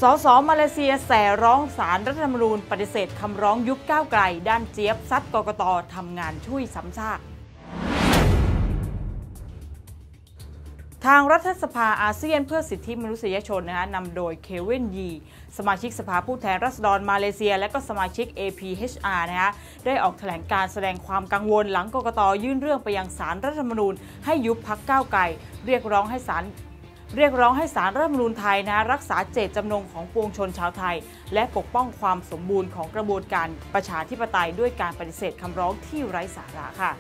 สมาเลเซียแส่ร้องศาลรัฐธรรมนูญปฏิเสธคำร้องยุบก้าวไกลด้านเจี๊ยบซัดกกต.ทำงานช่วยซ้ำซากทางรัฐสภาอาเซียนเพื่อสิทธิมนุษยชนนำโดยเควินยีสมาชิกสภาผู้แทนราษฎรมาเลเซียและก็สมาชิก APHR ได้ออกแถลงการแสดงความกังวลหลังกกต.ยื่นเรื่องไปยังศาลรัฐธรรมนูญให้ยุบพรรคก้าวไกลเรียกร้องให้ศาลรัฐธรรมนูญไทยรักษาเจตจำนงของปวงชนชาวไทยและปกป้องความสมบูรณ์ของกระบวนการประชาธิปไตยด้วยการปฏิเสธคำร้องที่ไร้สาระค่ะ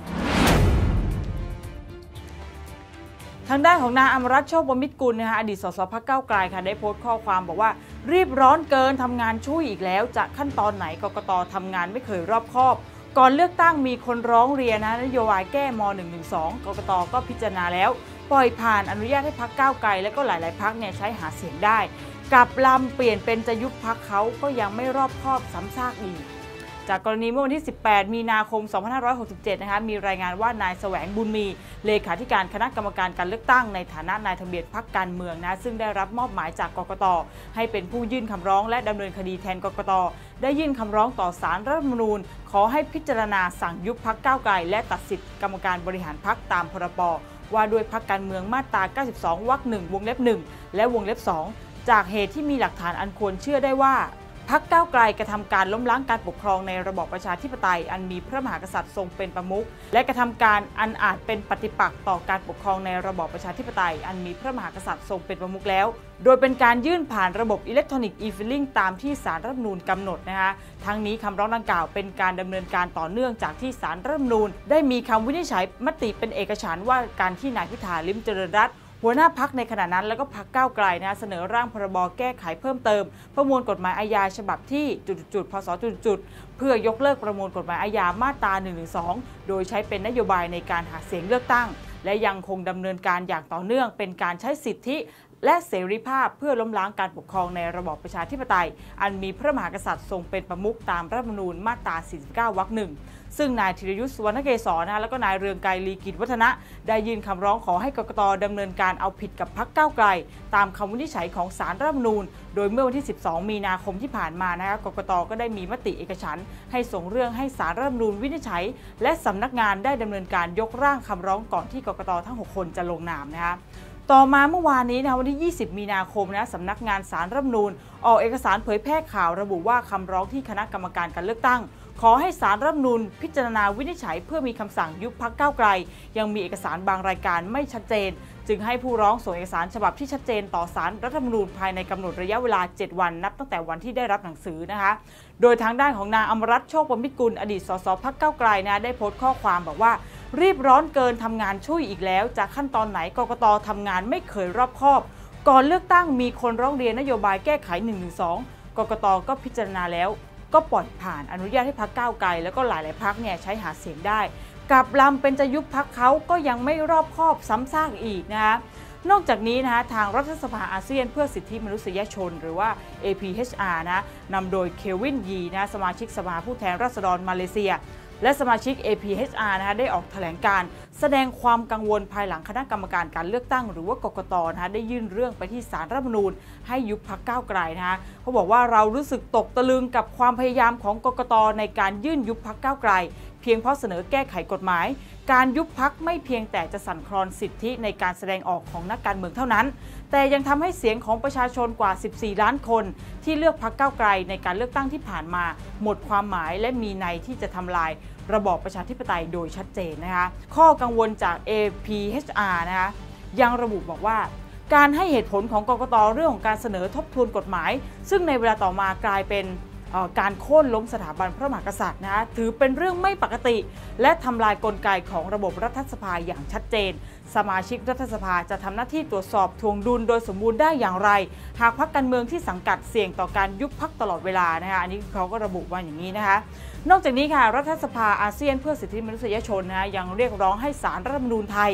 ทางด้านของนายอมรัตน์ โชค บมิตรกุลอดีตสสพรรคก้าวไกลได้โพสต์ข้อความบอกว่ารีบร้อนเกินทำงานช่วยอีกแล้วจะขั้นตอนไหนกกต.ทำงานไม่เคยรอบคอบก่อนเลือกตั้งมีคนร้องเรียนนโยบายแก้ม.112 กกต.ก็พิจารณาแล้วปล่อยผ่านอนุญาตให้พรรคก้าวไกลและก็หลายๆพรรคใช้หาเสียงได้กลับลำเปลี่ยนเป็นจะยุบพรรคเขาก็ยังไม่รอบคอบซ้ำซากอีกจากกรณีเมื่อวันที่ 18 มีนาคม 2567 มีรายงานว่านายแสวงบุญมีเลขาธิการคณะกรรมการการเลือกตั้งในฐานะนายทะเบียนพรรคการเมืองซึ่งได้รับมอบหมายจากกกต.ให้เป็นผู้ยื่นคำร้องและดำเนินคดีแทนกกต.ได้ยื่นคำร้องต่อศาลรัฐธรรมนูญขอให้พิจารณาสั่งยุบพรรคก้าวไกลและตัดสิทธิกรรมการบริหารพรรคตามพรบ.ว่าด้วยพรรคการเมืองมาตรา 92 วรรค 1 วงเล็บ 1 และวงเล็บ 2 จากเหตุที่มีหลักฐานอันควรเชื่อได้ว่าพรรคก้าวไกลกระทำการล้มล้างการปกครองในระบอบประชาธิปไตยอันมีพระมหากษัตริย์ทรงเป็นประมุขและกระทำการอันอาจเป็นปฏิปักษ์ต่อการปกครองในระบอบประชาธิปไตยอันมีพระมหากษัตริย์ทรงเป็นประมุขแล้วโดยเป็นการยื่นผ่านระบบอิเล็กทรอนิกส์e-filing ตามที่ศาลรัฐธรรมนูญกำหนดทั้งนี้คำร้องดังกล่าวเป็นการดำเนินการต่อเนื่องจากที่ศาลรัฐธรรมนูญได้มีคำวินิจฉัยมติเป็นเอกฉันท์ว่าการที่นายพิธา ลิ้มเจริญรัตน์หัวหน้าพรรคในขณะนั้นแล้วก็พรรคก้าวไกลเสนอร่างพรบแก้ไขเพิ่มเติมประมวลกฎหมายอาญาฉบับที่พศเพื่อยกเลิกประมวลกฎหมายอาญามาตรา 112 โดยใช้เป็นนโยบายในการหาเสียงเลือกตั้งและยังคงดำเนินการอย่างต่อเนื่องเป็นการใช้สิทธิและเสรีภาพเพื่อล้มล้างการปกครองในระบอบประชาธิปไตยอันมีพระมหากษัตริย์ทรงเป็นประมุขตามรัฐธรรมนูญมาตรา 49 วรรค 1ซึ่งนายธีรยุทธ สุวรรณเกษรและก็นายเรืองไกร ลีกิจวัฒนะได้ยื่นคำร้องขอให้กกต.ดำเนินการเอาผิดกับพรรคก้าวไกลตามคำวินิจฉัยของศาลรัฐธรรมนูญโดยเมื่อวันที่ 12 มีนาคมที่ผ่านมากกต.ก็ได้มีมติเอกฉันท์ให้ส่งเรื่องให้ศาลรัฐธรรมนูญวินิจฉัยและสำนักงานได้ดำเนินการยกร่างคำร้องก่อนที่กกต.ทั้ง 6 คนจะลงนามต่อมาเมื่อวานนี้วันที่ 20 มีนาคมสำนักงานศาลรัฐธรรมนูญออกเอกสารเผยแพร่ข่าวระบุว่าคำร้องที่คณะกรรมการการเลือกตั้งขอให้ศาลรัฐธรรมนูญพิจารณาวินิจฉัยเพื่อมีคำสั่งยุบพรรคก้าวไกลยังมีเอกสารบางรายการไม่ชัดเจนจึงให้ผู้ร้องส่งเอกสารฉบับที่ชัดเจนต่อศาลรัฐธรรมนูญภายในกำหนดระยะเวลา 7 วันนับตั้งแต่วันที่ได้รับหนังสือโดยทางด้านของนางอมรัตน์ โชค บมิตรกุลอดีตสสพรรคก้าวไกลได้โพสต์ข้อความบอกว่ารีบร้อนเกินทำงานช่วยอีกแล้วจากขั้นตอนไหนกกต.ทำงานไม่เคยรอบคอบก่อนเลือกตั้งมีคนร้องเรียนนโยบายแก้ไข 112 กกต.ก็พิจารณาแล้วก็ปล่อยผ่านอนุญาตให้พรรคก้าวไกลแล้วก็หลายๆพรรคใช้หาเสียงได้กับลำเป็นจะยุบพรรคเขาก็ยังไม่รอบคอบซ้ำซากอีกนอกจากนี้ทางรัฐสภาอาเซียนเพื่อสิทธิมนุษยชนหรือว่า APHR นำโดยเควินยีสมาชิกสภาผู้แทนราษฎรมาเลเซียและสมาชิก APHR ได้ออกแถลงการแสดงความกังวลภายหลังคณะกรรมการการเลือกตั้งหรือว่ากกต.ได้ยื่นเรื่องไปที่ศาลรัฐธรรมนูญให้ยุบพรรคก้าวไกลเขาบอกว่าเรารู้สึกตกตะลึงกับความพยายามของกกต.ในการยื่นยุบพรรคก้าวไกลเพียงเพราะเสนอแก้ไขกฎหมายการยุบพรรคไม่เพียงแต่จะสั่นคลอนสิทธิในการแสดงออกของนักการเมืองเท่านั้นแต่ยังทำให้เสียงของประชาชนกว่า 14 ล้านคนที่เลือกพรรคก้าวไกลในการเลือกตั้งที่ผ่านมาหมดความหมายและมีนัยที่จะทำลายระบอบประชาธิปไตยโดยชัดเจนข้อกังวลจาก APHR ยังระบุบอกว่าการให้เหตุผลของกกต.เรื่องของการเสนอทบทวนกฎหมายซึ่งในเวลาต่อมากลายเป็นการโค่นล้มสถาบันพระมหากษัตริย์ถือเป็นเรื่องไม่ปกติและทำลายกลไกของระบบรัฐสภาอย่างชัดเจนสมาชิกรัฐสภาจะทำหน้าที่ตรวจสอบทวงดุลโดยสมบูรณ์ได้อย่างไรหากพรรคการเมืองที่สังกัดเสี่ยงต่อการยุบพรรคตลอดเวลาอันนี้เขาก็ระบุว่าอย่างนี้นอกจากนี้รัฐสภาอาเซียนเพื่อสิทธิมนุษยชนยังเรียกร้องให้ศาลรัฐธรรมนูญไทย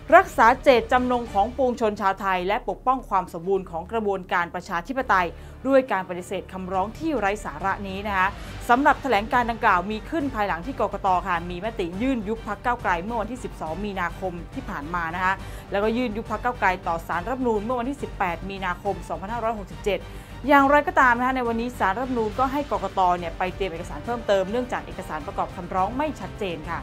รักษาเจตจำนงของปวงชนชาวไทยและปกป้องความสมบูรณ์ของกระบวนการประชาธิปไตยด้วยการปฏิเสธคำร้องที่ไร้สาระนี้นะคะสำหรับแถลงการดังกล่าวมีขึ้นภายหลังที่กกต.ค่ะมีมติยื่นยุบพรรคก้าวไกลเมื่อวันที่ 12 มีนาคมที่ผ่านมานะคะแล้วก็ยื่นยุบพรรคก้าวไกลต่อศาลรัฐธรรมนูญเมื่อวันที่ 18 มีนาคม 2567 อย่างไรก็ตามนะคะในวันนี้ศาลรัฐธรรมนูญก็ให้กกต.ไปเตรียมเอกสารเพิ่มเติมเนื่องจากเอกสารประกอบคำร้องไม่ชัดเจนค่ะ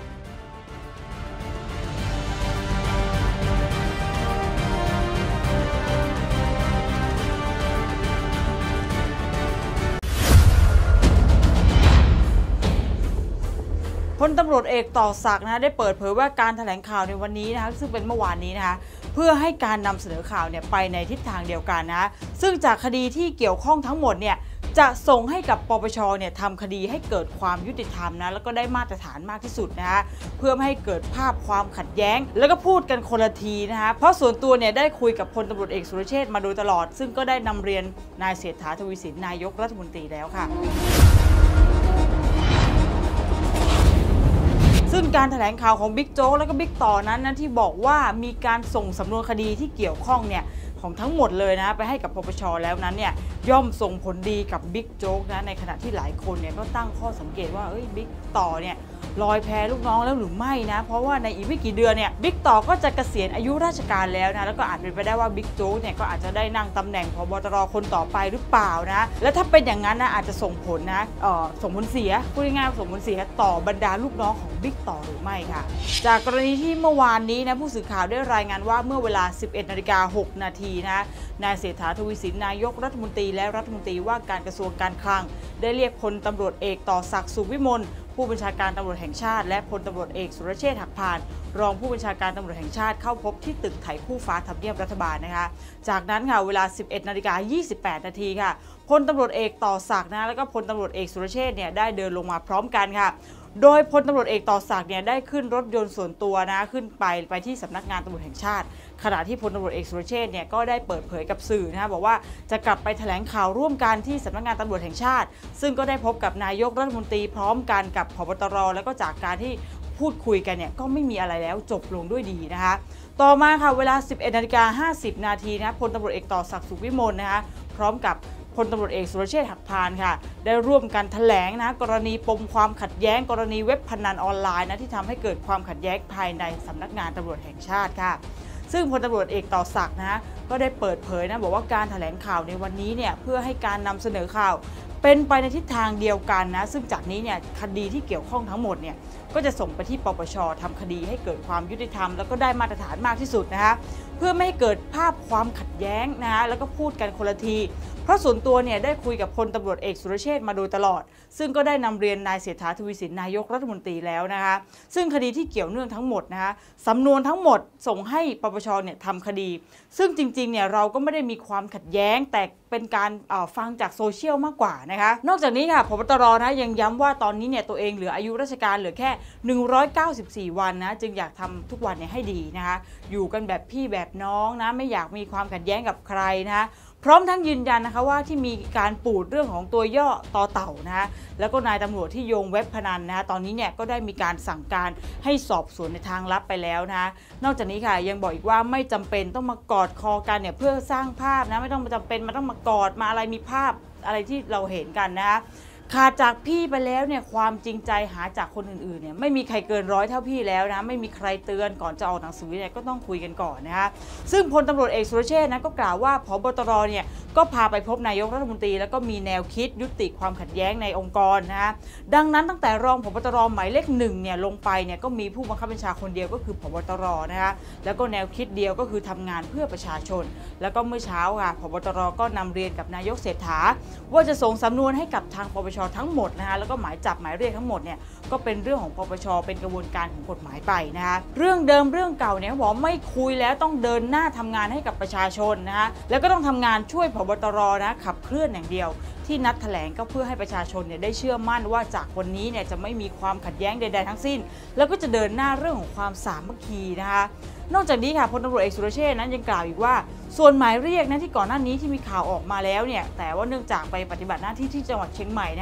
พลตำรวจเอกต่อศักดิ์ได้เปิดเผยว่าการแถลงข่าวในวันนี้นะคะซึ่งเป็นเมื่อวานนี้นะคะเพื่อให้การนำเสนอข่าวไปในทิศทางเดียวกันนะซึ่งจากคดีที่เกี่ยวข้องทั้งหมดจะส่งให้กับปปชทำคดีให้เกิดความยุติธรรมนะแล้วก็ได้มาตรฐานมากที่สุดนะคะเพื่อไม่ให้เกิดภาพความขัดแย้งแล้วก็พูดกันคนละทีนะคะเพราะส่วนตัวได้คุยกับพลตำรวจเอกสุรเชษฐ์มาโดยตลอดซึ่งก็ได้นำเรียนนายเศรษฐาทวีสินนายกรัฐมนตรีแล้วค่ะซึ่งการแถลงข่าวของบิ๊กโจ๊กและก็บิ๊กต่อนั้นที่บอกว่ามีการส่งสำนวนคดีที่เกี่ยวข้องของทั้งหมดเลยนะไปให้กับปปชแล้วนั้นย่อมส่งผลดีกับบิ๊กโจ๊กนะในขณะที่หลายคนก็ตั้งข้อสังเกตว่าบิ๊กต่อลอยแพลูกน้องแล้วหรือไม่นะเพราะว่าในอีกไม่กี่เดือนบิ๊กต่อก็จะเกษียณอายุราชการแล้วนะแล้วก็อาจเป็นไปได้ว่าบิ๊กโจ๊กก็อาจจะได้นั่งตำแหน่งผบตรคนต่อไปหรือเปล่านะและถ้าเป็นอย่างนั้นอาจจะส่งผลส่งผลเสียพูดง่ายๆส่งผลเสียต่อบรรดาลูกน้องของบิ๊กต่อหรือไม่ค่ะจากกรณีที่เมื่อวานนี้ผู้สื่อข่าวได้รายงานว่าเมื่อเวลา 11:06 นาทีนายเศรษฐาทวีสินนายกรัฐมนตรีและรัฐมนตรีว่าการกระทรวงการคลังได้เรียกพลตำรวจเอกต่อศักดิ์สุขวิมลผู้บัญชาการตำรวจแห่งชาติและพลตำรวจเอกสุรเชษฐ์หักพานรองผู้บัญชาการตำรวจแห่งชาติเข้าพบที่ตึกไถคู่ฟ้าทำเนียบรัฐบาลนะคะจากนั้นค่ะเวลา 11:28 นาทีค่ะพลตำรวจเอกต่อศักดิ์แล้วก็พลตำรวจเอกสุรเชษฐ์ได้เดินลงมาพร้อมกันค่ะโดยพลตำรวจเอกต่อศักดิ์ได้ขึ้นรถยนต์ส่วนตัวขึ้นไปที่สำนักงานตำรวจแห่งชาติขณะที่พลตำรวจเอกสุรเชษฐ์ก็ได้เปิดเผยกับสื่อบอกว่าจะกลับไปแถลงข่าวร่วมกันที่สำนักงานตำรวจแห่งชาติซึ่งก็ได้พบกับนายกรัฐมนตรีพร้อมกันกับผบตรแล้วก็จากการที่พูดคุยกันก็ไม่มีอะไรแล้วจบลงด้วยดีนะคะต่อมาค่ะเวลา 11:50 นาทีพลตำรวจเอกต่อศักดิ์สุขวิมลพร้อมกับพลตำรวจเอกสุรเชษฐ์หักพานค่ะได้ร่วมกันแถลงกรณีปมความขัดแย้งกรณีเว็บพนันออนไลน์ที่ทำให้เกิดความขัดแย้งภายในสำนักงานตำรวจแห่งชาติค่ะซึ่งพลตำรวจเอกต่อศักดิ์ก็ได้เปิดเผยบอกว่าการแถลงข่าวในวันนี้เพื่อให้การนำเสนอข่าวเป็นไปในทิศทางเดียวกันซึ่งจากนี้คดีที่เกี่ยวข้องทั้งหมดก็จะส่งไปที่ปปชทำคดีให้เกิดความยุติธรรมแล้วก็ได้มาตรฐานมากที่สุดเพื่อไม่ให้เกิดภาพความขัดแย้งแล้วก็พูดกันคนละทีเพราะส่วนตัวได้คุยกับพลตำรวจเอกสุรเชษฐ์มาโดยตลอดซึ่งก็ได้นำเรียนนายเศรษฐาทวีสินนายกรัฐมนตรีแล้วซึ่งคดีที่เกี่ยวเนื่องทั้งหมดสำนวนทั้งหมดส่งให้ปปชทำคดีซึ่งจริงๆเราก็ไม่ได้มีความขัดแย้งแต่เป็นการฟังจากโซเชียลมากกว่านะคะนอกจากนี้ค่ะผบตรยังย้ำว่าตอนนี้ตัวเองเหลืออายุราชการเหลือแค่194 วันจึงอยากทำทุกวันให้ดีอยู่กันแบบพี่แบบน้องไม่อยากมีความขัดแย้งกับใครพร้อมทั้งยืนยันว่าที่มีการปูดเรื่องของตัวย่อต่อเต่าแล้วก็นายตำรวจที่โยงเว็บพนันตอนนี้ก็ได้มีการสั่งการให้สอบสวนในทางลับไปแล้วนอกจากนี้ค่ะยังบอกอีกว่าไม่จำเป็นต้องมากอดคอกันเพื่อสร้างภาพไม่ต้องจำเป็นมันต้องมากอดมาอะไรมีภาพอะไรที่เราเห็นกันขาดจากพี่ไปแล้วความจริงใจหาจากคนอื่นๆไม่มีใครเกินร้อยเท่าพี่แล้วไม่มีใครเตือนก่อนจะออกหนังสือก็ต้องคุยกันก่อนซึ่งพลตำรวจเอกสุรเชษฐ์ก็กล่าวว่าผบตรก็พาไปพบนายกรัฐมนตรีแล้วก็มีแนวคิดยุติความขัดแย้งในองค์กรดังนั้นตั้งแต่รองผบตรหมายเลข1ลงไปก็มีผู้บังคับบัญชาคนเดียวก็คือผบตรแล้วก็แนวคิดเดียวก็คือทำงานเพื่อประชาชนแล้วก็เมื่อเช้าค่ะผบตรก็นำเรียนกับนายกเศรษฐาว่าจะส่งสำนวนให้กับทางปปชทั้งหมดแล้วก็หมายจับหมายเรียกทั้งหมดก็เป็นเรื่องของปปชเป็นกระบวนการของกฎหมายไปเรื่องเดิมเรื่องเก่าบอกไม่คุยแล้วต้องเดินหน้าทำงานให้กับประชาชนแล้วก็ต้องทำงานช่วยผบตรขับเคลื่อนอย่างเดียวที่นัดแถลงก็เพื่อให้ประชาชนได้เชื่อมั่นว่าจากวันนี้จะไม่มีความขัดแย้งใดๆทั้งสิ้นแล้วก็จะเดินหน้าเรื่องของความสามัคคีนอกจากนี้ค่ะพลตำรวจเอกสุรเชษฐ์นั้นยังกล่าวอีกว่าส่วนหมายเรียกที่ก่อนหน้านี้ที่มีข่าวออกมาแล้วแต่ว่าเนื่องจากไปปฏิบัติหน้าที่ที่จังหวัดเชียงใหม่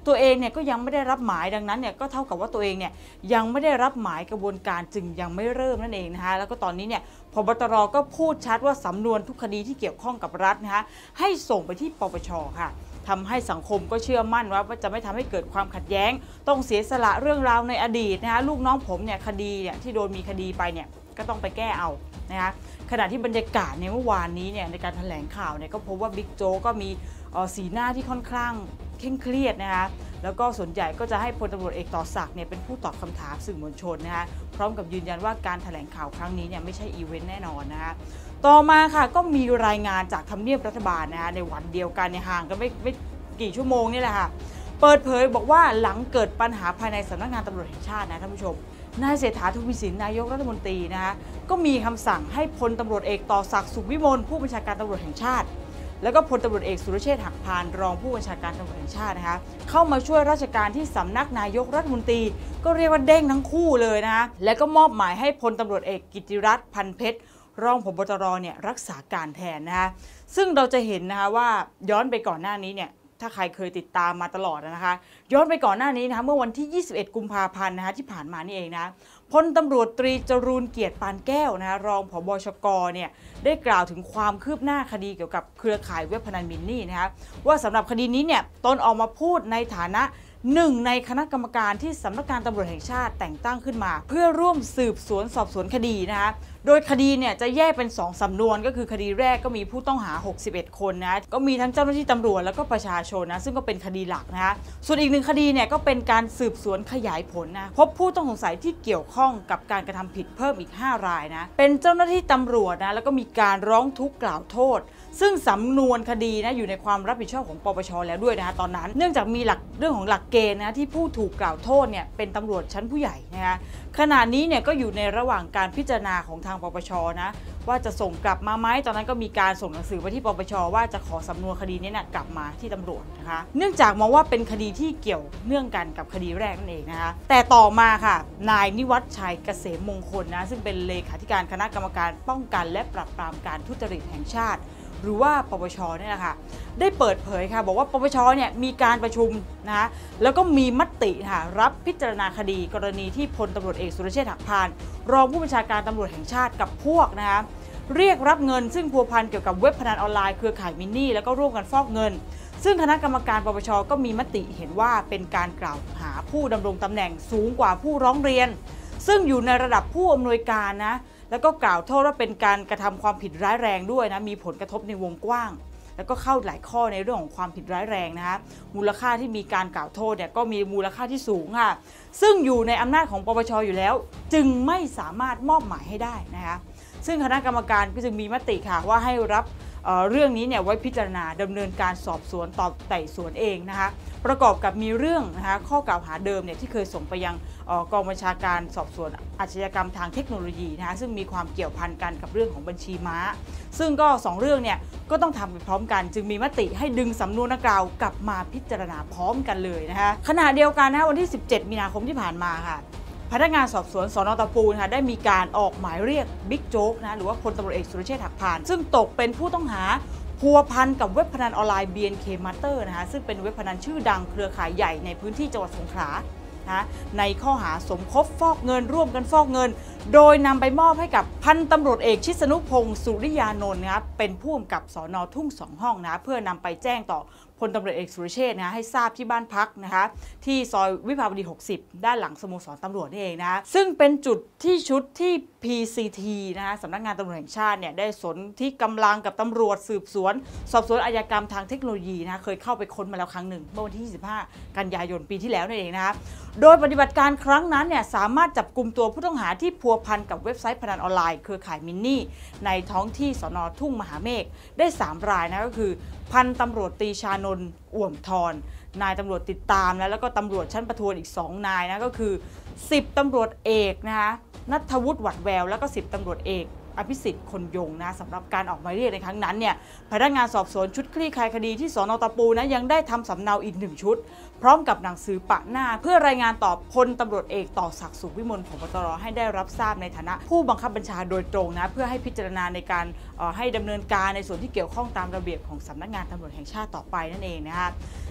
ตัวเองเนี่ยก็ยังไม่ได้รับหมายดังนั้นเนี่ยก็เท่ากับว่าตัวเองเนี่ยยังไม่ได้รับหมายกระบวนการจึงยังไม่เริ่มนั่นเองนะคะแล้วก็ตอนนี้เนี่ยพบตรก็พูดชัดว่าสำนวนทุกคดีที่เกี่ยวข้องกับรัฐนะคะให้ส่งไปที่ปปช.ค่ะทำให้สังคมก็เชื่อมั่นว่าจะไม่ทำให้เกิดความขัดแย้งต้องเสียสละเรื่องราวในอดีตนะคะลูกน้องผมเนี่ยคดีเนี่ยที่โดนมีคดีไปเนี่ยก็ต้องไปแก้เอานะคะขณะที่บรรยากาศในเมื่อวานนี้เนี่ยในการแถลงข่าวเนี่ยก็พบว่าบิ๊กโจ๊กก็มีสีหน้าที่ค่อนข้างเคร่งเครียดนะคะแล้วก็ส่วนใหญ่ก็จะให้พลตำรวจเอกต่อศักดิ์เนี่ยเป็นผู้ตอบคำถามสื่อมวลชนนะคะพร้อมกับยืนยันว่าการแถลงข่าวครั้งนี้เนี่ยไม่ใช่อีเวนต์แน่นอนนะคะต่อมาค่ะก็มีรายงานจากทำเนียบรัฐบาลนะคะในวันเดียวกันในห่างกันไม่กี่ชั่วโมงนี่แหละค่ะเปิดเผยบอกว่าหลังเกิดปัญหาภายในสำนักงานตำรวจแห่งชาตินะท่านผู้ชมนายเศรษฐา ทวีสินนายกรัฐมนตรีนะคะก็มีคำสั่งให้พลตำรวจเอกต่อศักดิ์สุขวิมลผู้บัญชาการตำรวจแห่งชาติแล้วก็พลตำรวจเอกสุรเชษฐ์หักพานรองผู้บัญชาการตำรวจแห่งชาตินะคะเข้ามาช่วยราชการที่สำนักนายกรัฐมนตรีก็เรียกว่าเด้งทั้งคู่เลยนะคะแล้วก็มอบหมายให้พลตำรวจเอกกิติรัตน์พันเพชรรองผบ.ตรเนี่ยรักษาการแทนนะคะซึ่งเราจะเห็นนะคะว่าย้อนไปก่อนหน้านี้เนี่ยถ้าใครเคยติดตามมาตลอดนะคะย้อนไปก่อนหน้านี้นะคะเมื่อวันที่ 21 กุมภาพันธ์นะคะที่ผ่านมานี่เองนะพลตำรวจตรีจรูญเกียรติปานแก้วนะคะรองผบ.ชก.เนี่ยได้กล่าวถึงความคืบหน้าคดีเกี่ยวกับเครือข่ายเว็บพนันมินนี่นะคะว่าสำหรับคดีนี้เนี่ยตนออกมาพูดในฐานะหนึ่งในคณะกรรมการที่สำนักงานตำรวจแห่งชาติแต่งตั้งขึ้นมาเพื่อร่วมสืบสวนสอบสวนคดีนะคะโดยคดีเนี่ยจะแยกเป็น2สำนวนก็คือคดีแรกก็มีผู้ต้องหา61คนนะก็มีทั้งเจ้าหน้าที่ตำรวจแล้วก็ประชาชนนะซึ่งก็เป็นคดีหลักนะคะส่วนอีก1คดีเนี่ยก็เป็นการสืบสวนขยายผลนะพบผู้ต้องสงสัยที่เกี่ยวข้องกับการกระทำผิดเพิ่มอีก5รายนะเป็นเจ้าหน้าที่ตำรวจนะแล้วก็มีการร้องทุกข์กล่าวโทษซึ่งสำนวนคดีนะอยู่ในความรับผิดชอบของปปช.แล้วด้วยนะคะตอนนั้นเนื่องจากมีเรื่องของหลักเกณฑ์นะที่ผู้ถูกกล่าวโทษเนี่ยเป็นตำรวจชั้นผู้ใหญ่นะคะขณะนี้เนี่ยก็อยู่ในระหว่างการพิจารณาของทางปปช.นะว่าจะส่งกลับมาไหมตอนนั้นก็มีการส่งหนังสือไปที่ปปช.ว่าจะขอสำนวนคดีนี้นะกลับมาที่ตำรวจนะคะเนื่องจากมองว่าเป็นคดีที่เกี่ยวเนื่องกันกับคดีแรกนั่นเองนะคะแต่ต่อมาค่ะนายนิวัฒน์ชัยเกษมมงคลนะซึ่งเป็นเลขาธิการคณะกรรมการป้องกันและปราบปรามการทุจริตแห่งชาติหรือว่าปปช.เนี่ยแหละค่ะได้เปิดเผยค่ะบอกว่าปปช.เนี่ยมีการประชุมนะแล้วก็มีมติค่ะรับพิจารณาคดีกรณีที่พลตำรวจเอกสุรเชษฐ์หักพานรองผู้บัญชาการตำรวจแห่งชาติกับพวกนะคะเรียกรับเงินซึ่งพัวพันเกี่ยวกับเว็บพนันออนไลน์เครือข่ายมินนี่แล้วก็ร่วมกันฟอกเงินซึ่งคณะกรรมการปปช.ก็มีมติเห็นว่าเป็นการกล่าวหาผู้ดำรงตำแหน่งสูงกว่าผู้ร้องเรียนซึ่งอยู่ในระดับผู้อำนวยการนะแล้วก็กล่าวโทษว่าเป็นการกระทำความผิดร้ายแรงด้วยนะมีผลกระทบในวงกว้างแล้วก็เข้าหลายข้อในเรื่องของความผิดร้ายแรงนะคะมูลค่าที่มีการกล่าวโทษเนี่ยก็มีมูลค่าที่สูงค่ะซึ่งอยู่ในอำนาจของปปช.อยู่แล้วจึงไม่สามารถมอบหมายให้ได้นะคะซึ่งคณะกรรมการก็จึงมีมติค่ะว่าให้รับเรื่องนี้เนี่ยไว้พิจารณาดำเนินการสอบสวนต่อไต่สวนเองนะคะประกอบกับมีเรื่องนะคะข้อกล่าวหาเดิมเนี่ยที่เคยส่งไปยังกองบัญชาการสอบสวนอาชญากรรมทางเทคโนโลยีนะคะซึ่งมีความเกี่ยวพันกันกับเรื่องของบัญชีม้าซึ่งก็2เรื่องเนี่ยก็ต้องทำไปพร้อมกันจึงมีมติให้ดึงสำนวนดังกล่าวกลับมาพิจารณาพร้อมกันเลยนะคะขณะเดียวกันนะวันที่17 มีนาคมที่ผ่านมาค่ะพนักงานสอบสวนสน.ตะปูนะคะได้มีการออกหมายเรียกบิ๊กโจ๊กนะหรือว่าพลตำรวจเอกสุรเชษฐ์หักพานซึ่งตกเป็นผู้ต้องหาพัวพันกับเว็บพนันออนไลน์ BNK Master นะคะซึ่งเป็นเว็บพนันชื่อดังเครือข่ายใหญ่ในพื้นที่จังหวัดสงขลานะในข้อหาสมคบฟอกเงินร่วมกันฟอกเงินโดยนำไปมอบให้กับพันตำรวจเอกชิสนุพงศ์สุริยานนท์นะครับเป็นผู้กำกับสน.ทุ่ง2 ห้องนะเพื่อนำไปแจ้งต่อพลตำรวจเอกสุรเชษฐ์นะให้ทราบที่บ้านพักนะคะที่ซอยวิภาวดี60ด้านหลังสโมสรตำรวจนี่เองนะซึ่งเป็นจุดที่ชุดที่ PCT นะคะสำนักงานตำรวจแห่งชาติเนี่ยได้สนที่กำลังกับตำรวจสืบสวนสอบสวนอาชญากรรมทางเทคโนโลยีนะเคยเข้าไปค้นมาแล้วครั้งหนึ่งเมื่อวันที่ 25 กันยายนปีที่แล้วนั่นเองนะคะโดยปฏิบัติการครั้งนั้นเนี่ยสามารถจับกุมตัวผู้ต้องหาที่พัวพันกับเว็บไซต์พนันออนไลน์เครือข่ายมินนี่ในท้องที่สน.ทุ่งมหาเมฆได้3รายนะก็คือพันตำรวจตรีชานนท์อ่วมทรนายตำรวจติดตามแล้วก็ตำรวจชั้นประทวนอีก2นายนะก็คือ10ตำรวจเอกนะคะณัฐวุฒิหวัดแววแล้วก็10ตำรวจเอกอภิสิทธิ์คนยงนะสำหรับการออกหมายเรียกในครั้งนั้นเนี่ยพนักงานสอบสวนชุดคลี่คลายคดีที่สน.ตะปูนะยังได้ทำสำเนาอีก1ชุดพร้อมกับหนังสือปะหน้าเพื่อรายงานต่อพลตำรวจเอกต่อศักดิ์สุขวิมลผบ.ตร.ให้ได้รับทราบในฐานะผู้บังคับบัญชาโดยตรงนะเพื่อให้พิจารณาในการให้ดำเนินการในส่วนที่เกี่ยวข้องตามระเบียบของสำนักงานตำรวจแห่งชาติต่อไปนั่นเองนะคะ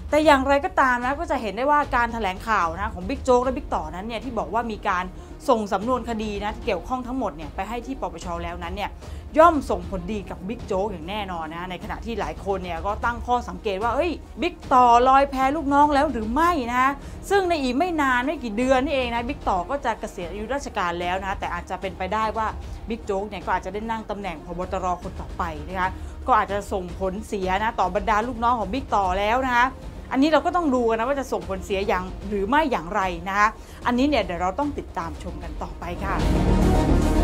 แต่อย่างไรก็ตามนะก็จะเห็นได้ว่าการแถลงข่าวนะของบิ๊กโจ๊กและบิ๊กต่อนั้นเนี่ยที่บอกว่ามีการส่งสำนวนคดีนะที่เกี่ยวข้องทั้งหมดเนี่ยไปให้ที่ปปช.แล้วนั้นเนี่ยย่อมส่งผลดีกับบิ๊กโจ๊กอย่างแน่นอนนะในขณะที่หลายคนเนี่ยก็ตั้งข้อสังเกตว่าบิ๊กต่อลอยแพลูกน้องแล้วหรือไม่นะซึ่งในอีกไม่นานไม่กี่เดือนนี่เองนะบิ๊กต่อก็จะเกษียณอายุราชการแล้วนะแต่อาจจะเป็นไปได้ว่าบิ๊กโจ๊กเนี่ยก็อาจจะได้นั่งตำแหน่งผบตรคนต่อไปนะคะก็อาจจะส่งผลเสียนะต่อบรรดาลูกน้องของบิ๊กต่อแล้วนะคะอันนี้เราก็ต้องดูกันนะว่าจะส่งผลเสียอย่างหรือไม่อย่างไรนะคะอันนี้เนี่ยเดี๋ยวเราต้องติดตามชมกันต่อไปค่ะ